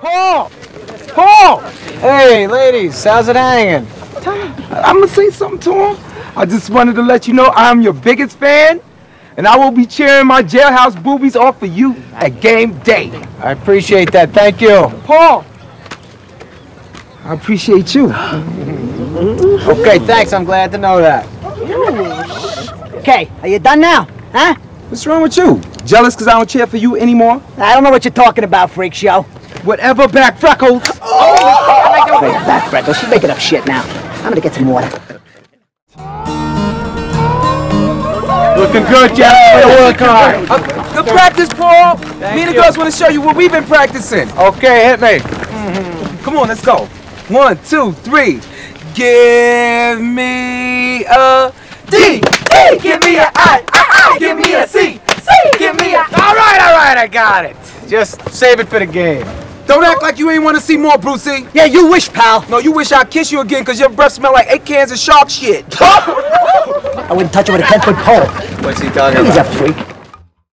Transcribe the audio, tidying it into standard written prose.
Paul! Paul! Hey, ladies, how's it hanging? I'm gonna say something to him. I just wanted to let you know I'm your biggest fan, and I will be cheering my jailhouse boobies off for you at game day. I appreciate that. Thank you. Paul, I appreciate you. Okay, thanks. I'm glad to know that. Okay, are you done now? Huh? What's wrong with you? Jealous because I don't cheer for you anymore? I don't know what you're talking about, freak show. Whatever, Black Freckles. Wait, Black Freckles, she's making up shit now. I'm gonna get some water. Looking good, Jeff. Work hard. Good practice, Paul. Me and the girls want to show you what we've been practicing. Okay, hit me. Come on, let's go. 1, 2, 3. Give me a D. D. Give me a I. Give me a C. C. Give me a... All right, I got it. Just save it for the game. Don't act like you ain't want to see more, Brucey. Yeah, you wish, pal. No, you wish I'd kiss you again because your breath smell like 8 cans of shark shit. I wouldn't touch her with a 10-foot pole. What's he talking He's about? a freak.